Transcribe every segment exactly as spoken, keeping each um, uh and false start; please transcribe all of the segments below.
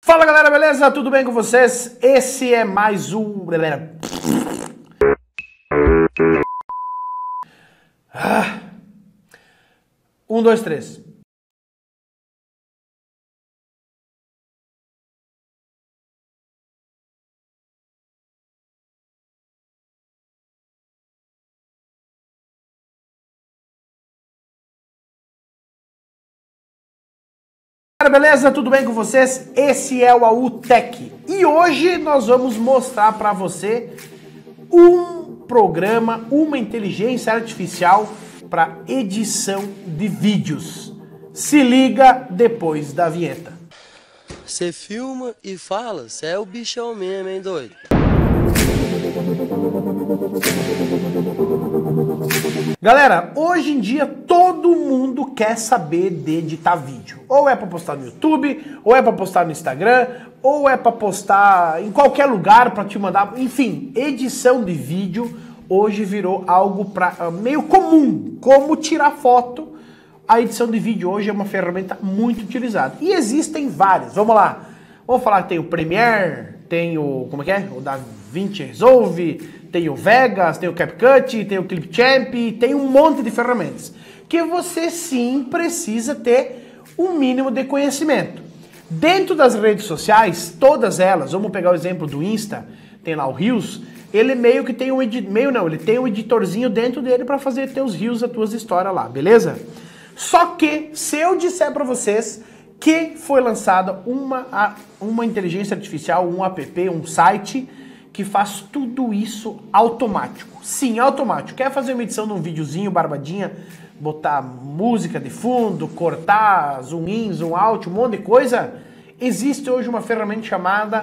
Fala galera, beleza? Tudo bem com vocês? Esse é mais um... Ah. Um, dois, três. Beleza? Tudo bem com vocês? Esse é o A U Tech e hoje nós vamos mostrar para você um programa, uma inteligência artificial para edição de vídeos. Se liga depois da vinheta. Você filma e fala, você é o bichão mesmo, hein, doido? Galera, hoje em dia todo mundo quer saber de editar vídeo. Ou é para postar no YouTube, ou é para postar no Instagram, ou é para postar em qualquer lugar para te mandar. Enfim, edição de vídeo hoje virou algo pra, meio comum, como tirar foto. A edição de vídeo hoje é uma ferramenta muito utilizada. E existem várias. Vamos lá. Vamos falar que tem o Premiere, tem o, como é que é? O DaVinci Resolve, tem o Vegas, tem o CapCut, tem o Clipchamp, tem um monte de ferramentas que você sim precisa ter um mínimo de conhecimento. Dentro das redes sociais, todas elas, vamos pegar o exemplo do Insta, tem lá o Reels, ele meio que tem um editor, meio não, ele tem um editorzinho dentro dele para fazer teus Reels, as tuas histórias lá, beleza? Só que se eu disser para vocês que foi lançada uma, uma inteligência artificial, um app, um site que faz tudo isso automático. Sim, automático. Quer fazer uma edição de um videozinho, barbadinha, botar música de fundo, cortar, zoom in, zoom out, um monte de coisa? Existe hoje uma ferramenta chamada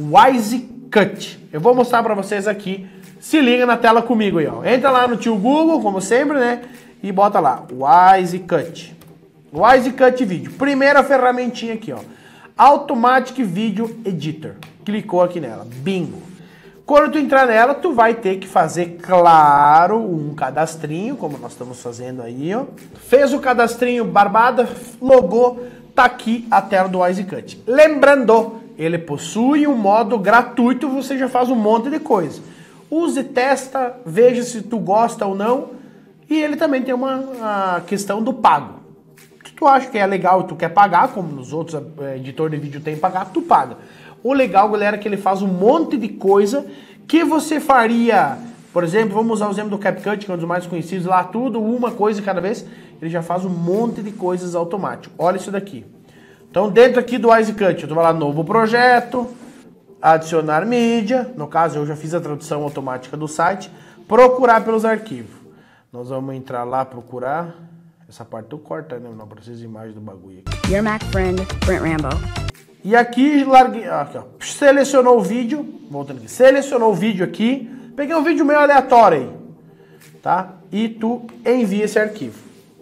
WiseCut. Eu vou mostrar para vocês aqui. Se liga na tela comigo aí, ó. Entra lá no tio Google, como sempre, né? E bota lá, WiseCut. WiseCut Video. Primeira ferramentinha aqui, ó. Automatic Video Editor. Clicou aqui nela. Bingo. Quando tu entrar nela, tu vai ter que fazer, claro, um cadastrinho, como nós estamos fazendo aí, ó. Fez o cadastrinho, barbada, logou, tá aqui a tela do WiseCut. Lembrando, ele possui um modo gratuito, você já faz um monte de coisa. Use, testa, veja se tu gosta ou não. E ele também tem uma a questão do pago. Se tu acha que é legal e tu quer pagar, como nos outros é, editores de vídeo tem que pagar, tu paga. O legal, galera, é que ele faz um monte de coisa que você faria, por exemplo, vamos usar o exemplo do CapCut, que é um dos mais conhecidos lá, tudo, uma coisa cada vez, ele já faz um monte de coisas automático. Olha isso daqui. Então, dentro aqui do WiseCut, tu vai lá, novo projeto, adicionar mídia, no caso eu já fiz a tradução automática do site, procurar pelos arquivos. Nós vamos entrar lá, procurar, essa parte tu corta, né? Não precisa de imagem do bagulho aqui. Your Mac friend, Brent Rambo. E aqui, larguei, aqui, ó, selecionou o vídeo, voltando aqui, selecionou o vídeo aqui, peguei um vídeo meio aleatório aí, tá? E tu envia esse arquivo.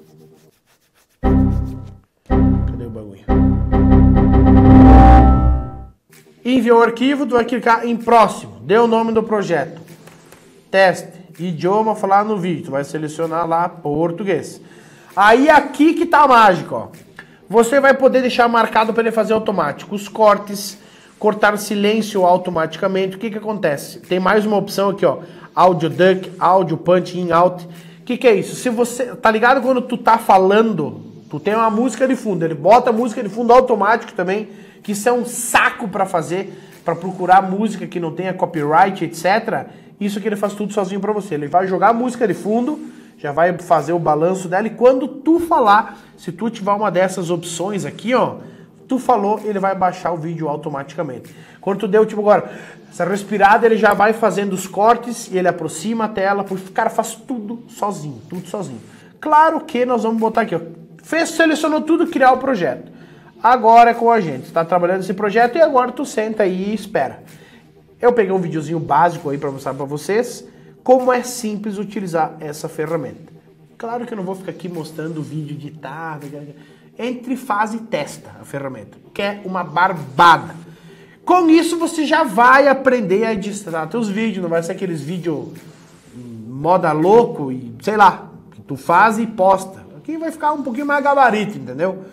Cadê o bagulho? Enviou o arquivo, tu vai clicar em próximo, dê o nome do projeto, teste, idioma, falar no vídeo, tu vai selecionar lá português. Aí aqui que tá a mágica, ó. Você vai poder deixar marcado para ele fazer automático os cortes, cortar silêncio automaticamente. O que que acontece? Tem mais uma opção aqui, ó. Audio duck, audio punch in out. O que que é isso? Se você, tá ligado quando tu tá falando, tu tem uma música de fundo, ele bota a música de fundo automático também, que isso é um saco para fazer, para procurar música que não tenha copyright, etcétera. Isso que ele faz tudo sozinho para você. Ele vai jogar a música de fundo, já vai fazer o balanço dela e quando tu falar, se tu tiver uma dessas opções aqui, ó, tu falou, ele vai baixar o vídeo automaticamente. Quando tu deu, tipo agora, essa respirada, ele já vai fazendo os cortes e ele aproxima a tela, o cara faz tudo sozinho, tudo sozinho. Claro que nós vamos botar aqui, ó, fez, selecionou tudo, criar o projeto. Agora é com a gente, tá trabalhando esse projeto e agora tu senta aí e espera. Eu peguei um videozinho básico aí para mostrar para vocês como é simples utilizar essa ferramenta. Claro que eu não vou ficar aqui mostrando o vídeo editado. Entre faz e testa a ferramenta, que é uma barbada. Com isso você já vai aprender a editar teus vídeos, não vai ser aqueles vídeos moda louco e sei lá, que tu faz e posta. Aqui vai ficar um pouquinho mais gabarito, entendeu?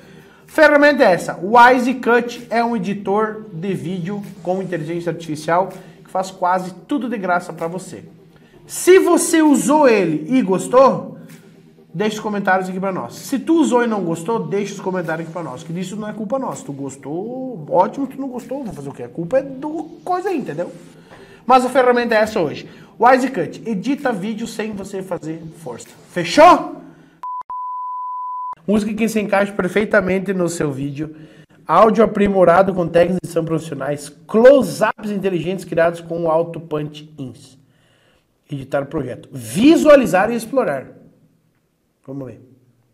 Ferramenta é essa. O WiseCut é um editor de vídeo com inteligência artificial que faz quase tudo de graça para você. Se você usou ele e gostou, deixa os comentários aqui para nós. Se tu usou e não gostou, deixa os comentários aqui para nós. Que isso não é culpa nossa. Tu gostou, ótimo. Tu não gostou, vou fazer o quê? A culpa é do coisa aí, entendeu? Mas a ferramenta é essa hoje. WiseCut edita vídeo sem você fazer força. Fechou? Música que se encaixa perfeitamente no seu vídeo. Áudio aprimorado com técnicas de edição profissionais. Close-ups inteligentes criados com o Auto Punch Ins. Editar o projeto. Visualizar e explorar. Vamos ver.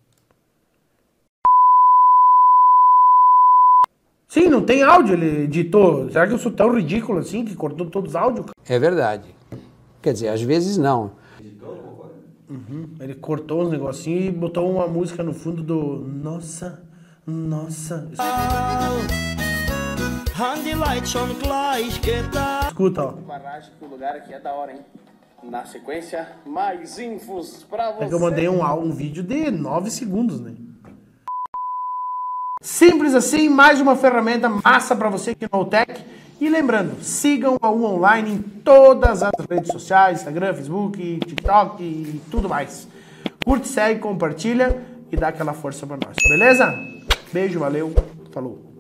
Sim, não tem áudio, ele editou. Será que eu sou tão ridículo assim que cortou todos os áudios? É verdade. Quer dizer, às vezes não. Uhum. Ele cortou uns negocinhos e botou uma música no fundo do... Nossa, nossa... Escuta, ó. Barragem que o lugar aqui é da hora, hein? Na sequência, mais infos pra você. É que eu mandei um, um vídeo de nove segundos, né? Simples assim, mais uma ferramenta massa pra você aqui no Outec. E lembrando, sigam a U Online em todas as redes sociais, Instagram, Facebook, TikTok e tudo mais. Curte, segue, compartilha e dá aquela força pra nós, beleza? Beijo, valeu, falou.